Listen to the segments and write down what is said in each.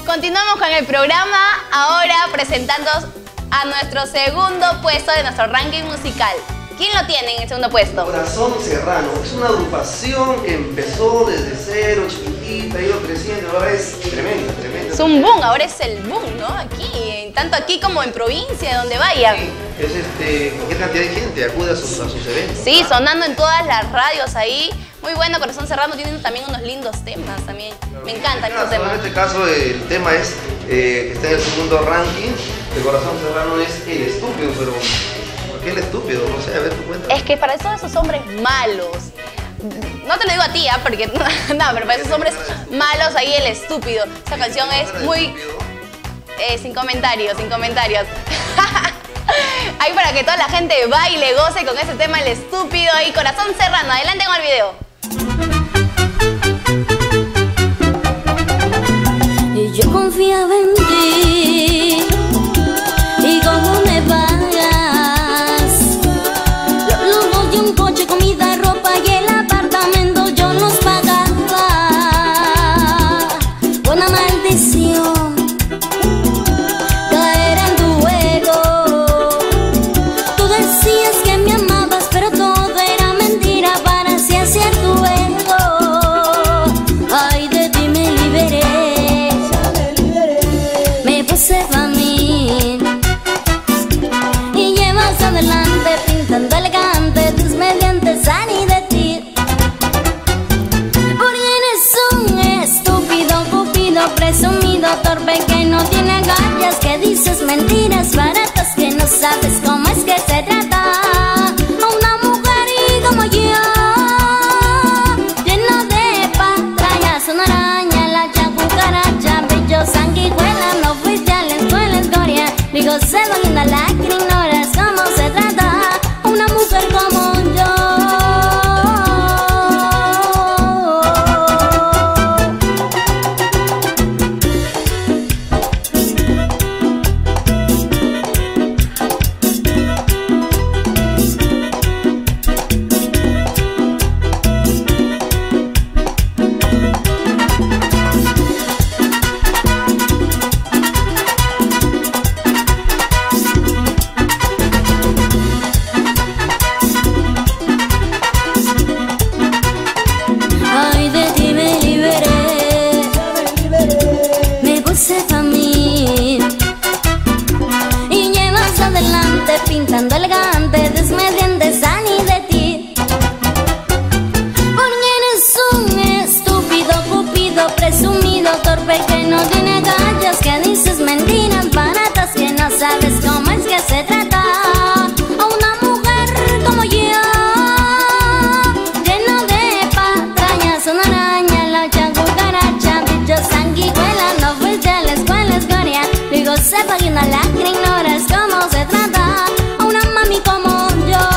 Continuamos con el programa, ahora presentando a nuestro segundo puesto de nuestro ranking musical. ¿Quién lo tiene en el segundo puesto? Corazón Serrano. Es una agrupación que empezó desde cero, chiquitita, ha ido creciendo, ahora es tremenda, tremenda. Es un boom, ahora es el boom, ¿no? Aquí, tanto aquí como en provincia, donde vaya. Sí, es cualquier cantidad de gente acude a sus eventos. Sí, sonando en todas las radios ahí. Muy bueno, Corazón Serrano tiene también unos lindos temas también. Me encantan estos temas. En este caso el tema es que está en el segundo ranking. El Corazón Serrano es el estúpido, pero ¿por qué el estúpido? No sé, a ver, tú cuenta. Es que para esos hombres malos, no te lo digo a ti, porque no, pero para esos hombres malos ahí el estúpido. Esa canción es muy... sin comentarios, sin comentarios. Ahí para que toda la gente baile, goce con ese tema, el estúpido ahí, Corazón Serrano. Adelante con el video. Y yo confiaba en ti, y cómo me pagas los lujos de un coche, comida, ropa y el apartamento yo los pagaba. Una maldición caer en tu juego. Tú decías que me amabas, pero todo era mentira para así hacer tu ego. Ay, de ti me liberé. Pa' mí y llevas adelante pintando elegante tus mediantes Ani de ti. Porque eres un estúpido, cupido, presumido, torpe que no tiene agallas, que dices mentiras baratas, que no sabes cómo es que se trata a una mujer y como yo, lleno de patrañas, una araña, la cucaracha, brillo, sanguijuela, no fuiste a la escuela, escoria, digo, se va linda la que ignoras cómo se trata a una mujer como yo. Pintando elegante, desmedientes Ani de ti. Porque eres un estúpido, cupido, presumido, torpe que no tiene agallas, que dices mentiras baratas, que no sabes cómo es que se trata a una mujer como yo, lleno de patrañas, una araña, la cucaracha, bicho, sanguijuela, no fuiste a la escuela, escoria, digo, sepa que una lacra ignoras cómo se trata a una mami como yo.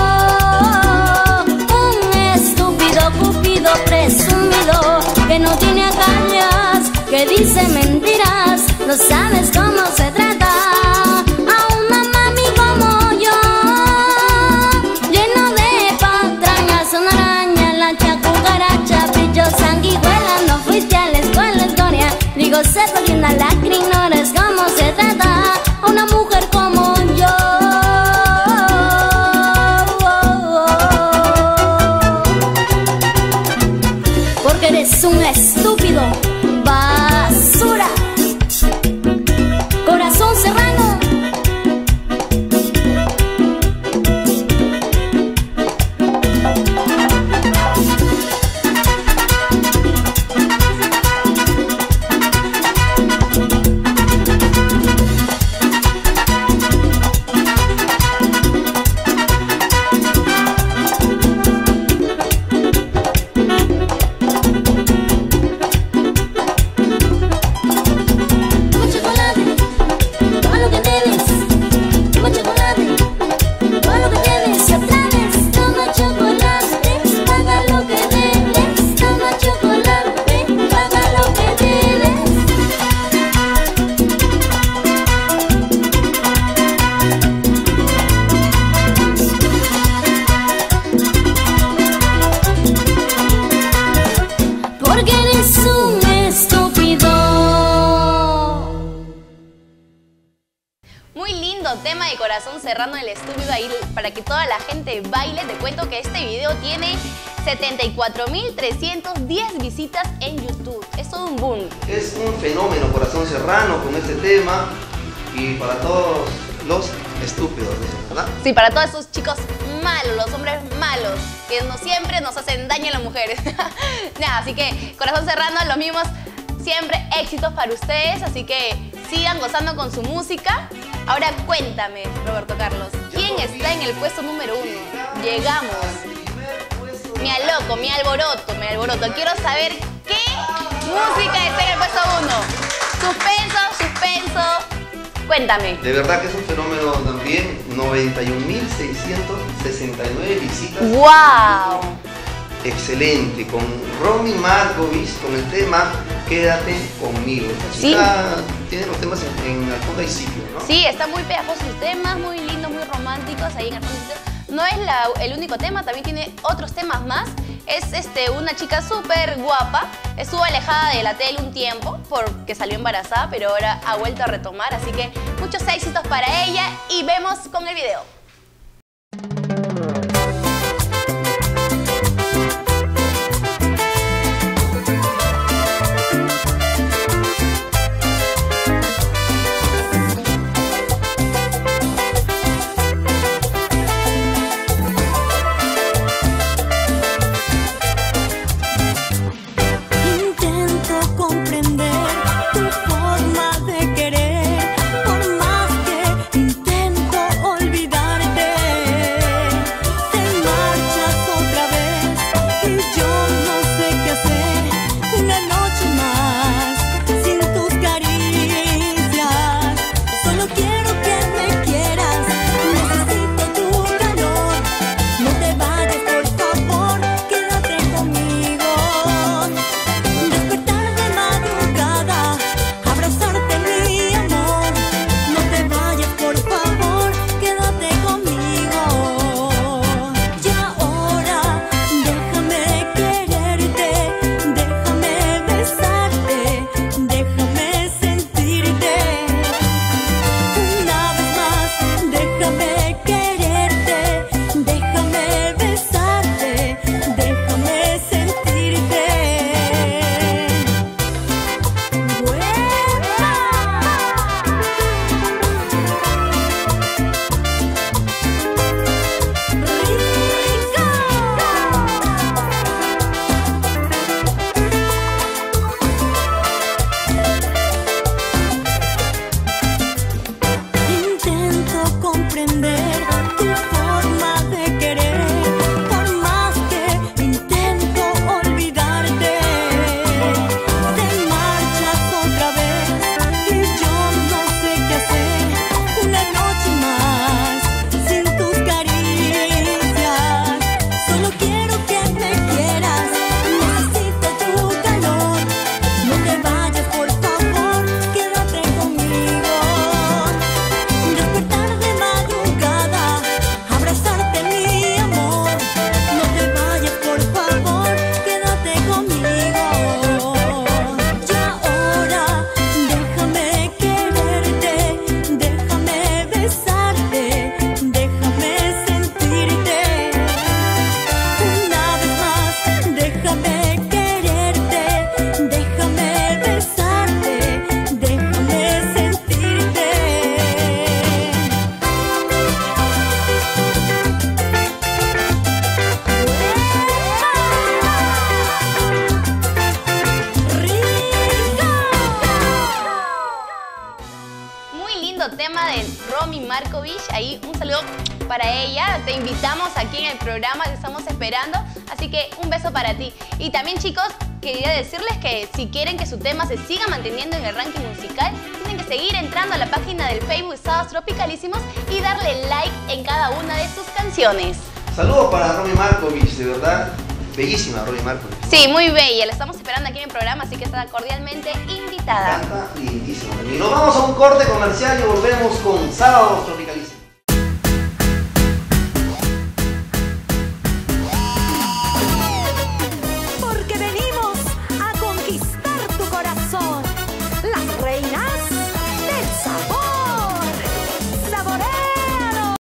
Un estúpido, cupido, presumido, que no tiene agallas, que dice mentiras, no sabes cómo se trata a una mami como yo, lleno de patrañas, una araña, lancha, cucaracha, brillo, sanguijuela, no fuiste a la escuela, escoria, digo, sepa que una lacra ignoras cómo se trata a una mujer como yo. Porque eres un estúpido, basura. Corazón Serrano. Corazón Serrano el Estúpido ahí para que toda la gente baile. Te cuento que este video tiene 74.310 visitas en YouTube. Es todo un boom. Es un fenómeno Corazón Serrano con este tema y para todos los estúpidos, ¿verdad? Sí, para todos esos chicos malos, los hombres malos, que no siempre nos hacen daño a las mujeres. Nada, así que Corazón Serrano, los mismos, siempre éxitos para ustedes, así que sigan gozando con su música. Ahora cuéntame, Roberto Carlos, ¿quién está en el puesto número 1? Llegamos. Me aloco, me alboroto. Quiero saber qué música está en el puesto 1. Suspenso. Cuéntame. De verdad que es un fenómeno también. 91.669 visitas. ¡Wow! Excelente, con Romy Markovich, con el tema Quédate Conmigo. La chica tiene los temas en el fondo hay sitio, ¿no? Sí, está muy pegajosos sus temas, muy lindos, muy románticos ahí en el fondo. No es el único tema, también tiene otros temas más. Es una chica súper guapa. Estuvo alejada de la tele un tiempo porque salió embarazada, pero ahora ha vuelto a retomar. Así que muchos éxitos para ella y vemos con el video. Tema de Romy Markovich, ahí un saludo para ella, te invitamos aquí en el programa, te estamos esperando, así que un beso para ti. Y también chicos, quería decirles que si quieren que su tema se siga manteniendo en el ranking musical, tienen que seguir entrando a la página del Facebook Sábados Tropicalísimos y darle like en cada una de sus canciones. Saludos para Romy Markovich, de verdad, bellísima Romy Markovich. Sí, muy bella, la estamos esperando aquí en el programa, así que está cordialmente invitada. Canta lindísimo. Y nos vamos a un corte comercial y volvemos con Sábados Tropicalísimos.